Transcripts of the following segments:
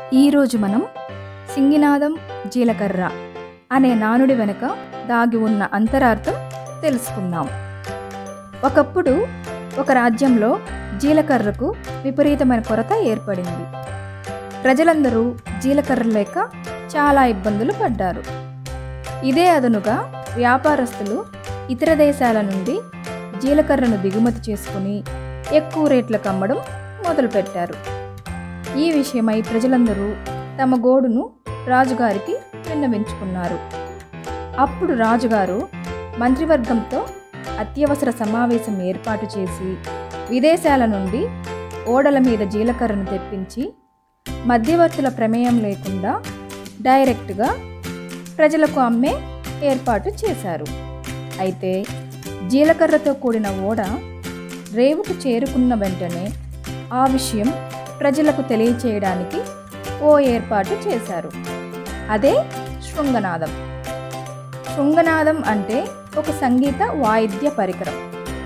ఈరోజు మనం సింగినాదం జీలకర్ర అనే నానుడి వెనుక దాగి ఉన్న అంతరార్థం తెలుసుకుందాం. ఒకప్పుడు ఒక రాజ్యంలో జీలకర్రకు విపరీతమైన కొరత ఏర్పడింది. ప్రజలందరూ జీలకర్ర లేక చాలా ఇబ్బందులు పడ్డారు. ఇదే అదనుగా వ్యాపారస్తులు ఇతర దేశాల నుండి జీలకర్రను దిగుమతి చేసుకుని ఎక్కువ రేట్లకు అమ్మడం మొదలుపెట్టారు. ఈ విషయమై ప్రజలందరూ తమ గోడును రాజుగారికి విన్నవించుకున్నారు. అప్పుడు రాజుగారు మంత్రివర్గంతో అత్యవసర సమావేశం ఏర్పాటు చేసి విదేశాల నుండి ఓడల మీద జీలకర్రను తెప్పించి మధ్యవర్తుల ప్రమేయం లేకుండా డైరెక్ట్గా ప్రజలకు అమ్మే ఏర్పాటు చేశారు. అయితే జీలకర్రతో కూడిన ఓడ రేవుకు చేరుకున్న వెంటనే ఆ విషయం ప్రజలకు తెలియచేయడానికి ఓ ఏర్పాటు చేశారు. అదే శృంగనాదం. శృంగనాదం అంటే ఒక సంగీత వాయిద్య పరికరం.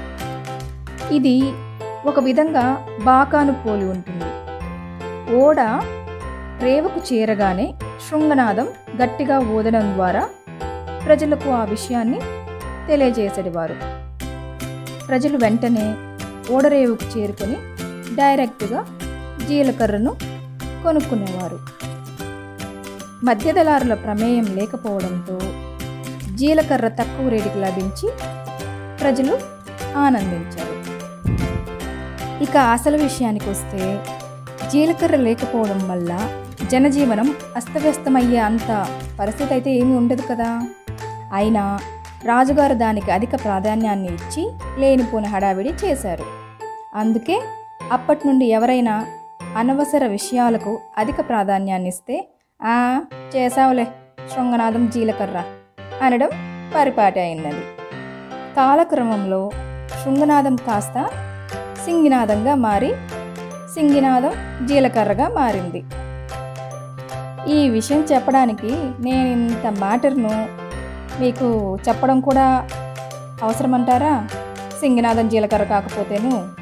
ఇది ఒక విధంగా బాకాను పోలి ఉంటుంది. ఓడ రేవుకు చేరగానే శృంగనాదం గట్టిగా ఊదడం ద్వారా ప్రజలకు ఆ విషయాన్ని తెలియజేసేవారు. ప్రజలు వెంటనే ఓడరేవుకు చేరుకొని డైరెక్ట్గా జీలకర్రను కొనుక్కునేవారు. మధ్యదళారుల ప్రమేయం లేకపోవడంతో జీలకర్ర తక్కువ రేటుకి లభించి ప్రజలు ఆనందించారు. ఇక అసలు విషయానికి వస్తే జీలకర్ర లేకపోవడం వల్ల జనజీవనం అస్తవ్యస్తమయ్యే అంత పరిస్థితి అయితే ఏమీ ఉండదు కదా. అయినా రాజుగారు దానికి అధిక ప్రాధాన్యాన్ని ఇచ్చి లేనిపోని హడావిడి చేశారు. అందుకే అప్పటి నుండి ఎవరైనా అనవసర విషయాలకు అధిక ప్రాధాన్యాన్ని ఇస్తే చేసావులే శృంగనాదం జీలకర్ర అనడం పరిపాటి అయినది. కాలక్రమంలో శృంగనాదం కాస్త సింగినాదంగా మారి సింగినాదం జీలకర్రగా మారింది. ఈ విషయం చెప్పడానికి నేను ఇంత మ్యాటర్ను మీకు చెప్పడం కూడా అవసరమంటారా? సింగినాదం జీలకర్ర కాకపోతేను